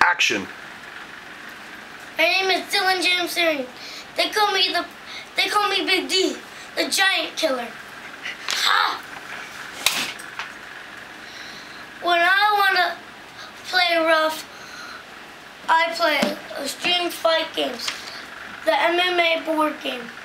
Action. My name is Dylan James Herring. They call me Big D, the giant killer. Ha! When I want to play rough, I play Extreme Fight Games, the MMA board game.